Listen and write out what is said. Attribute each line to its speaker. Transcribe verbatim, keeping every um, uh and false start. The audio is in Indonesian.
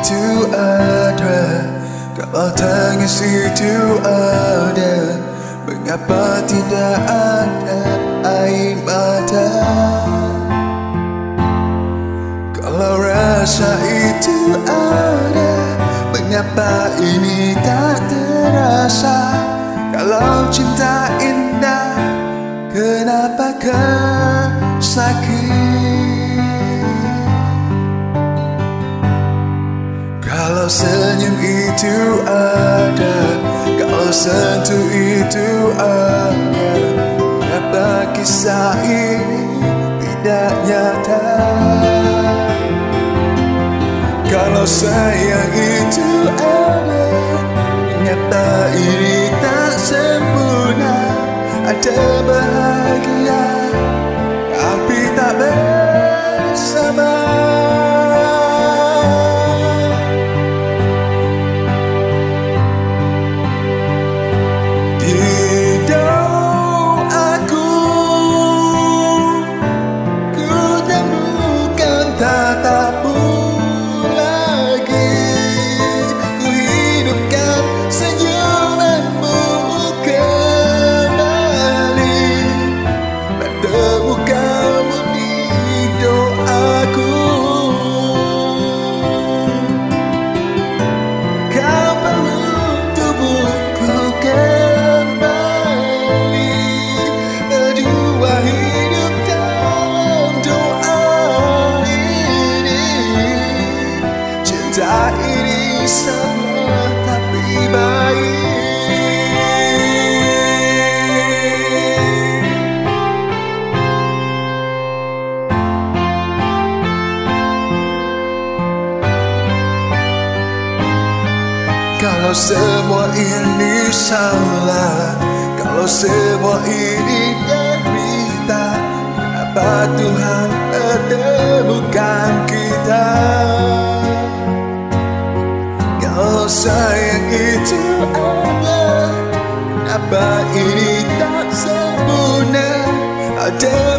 Speaker 1: itu ada, kalau tangis itu ada, mengapa tidak ada air mata? Kalau rasa itu ada, mengapa ini tak terasa? Kalau cinta indah, kenapa kau sakit? Kalau senyum itu ada, kalau sentuh itu ada, mengapa kisah ini tidak nyata? Kalau sayang itu ada, mengapa ini tak sempurna? Ada bahagia, tapi tak bersama. Cinta ini sama tapi baik. Kalau semua ini salah, kalau semua ini derita, kenapa Tuhan pertemukan kita? Kalau sayang itu ada, kenapa ini tak sempurna? Ada